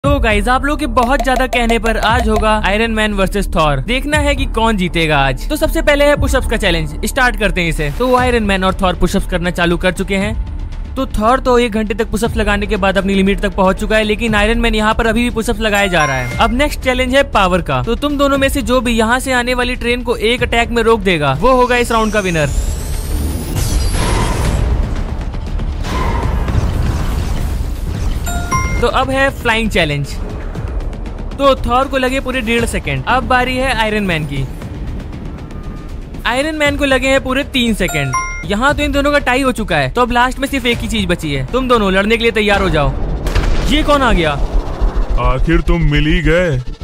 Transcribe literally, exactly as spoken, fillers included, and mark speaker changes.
Speaker 1: तो गाइज आप लोग के बहुत ज्यादा कहने पर आज होगा आयरन मैन वर्सेस थॉर। देखना है कि कौन जीतेगा आज। तो सबसे पहले है पुशअप्स का चैलेंज, स्टार्ट करते हैं इसे। तो आयरन मैन और थॉर पुशअप्स करना चालू कर चुके हैं। तो थॉर तो एक घंटे तक पुशअप्स लगाने के बाद अपनी लिमिट तक पहुंच चुका है, लेकिन आयरन मैन यहाँ पर अभी भी पुशअप्स लगाया जा रहा है। अब नेक्स्ट चैलेंज है पावर का। तो तुम दोनों में से जो भी यहाँ से आने वाली ट्रेन को एक अटैक में रोक देगा वो होगा इस राउंड का विनर। तो अब है फ्लाइंग चैलेंज। तो थॉर को लगे पूरे डेढ़ सेकेंड। अब बारी है आयरन मैन की। आयरन मैन को लगे हैं पूरे तीन सेकेंड। यहाँ तो इन दोनों का टाई हो चुका है। तो अब लास्ट में सिर्फ एक ही चीज बची है। तुम दोनों लड़ने के लिए तैयार हो जाओ। ये कौन आ गया?
Speaker 2: आखिर तुम मिल ही गए।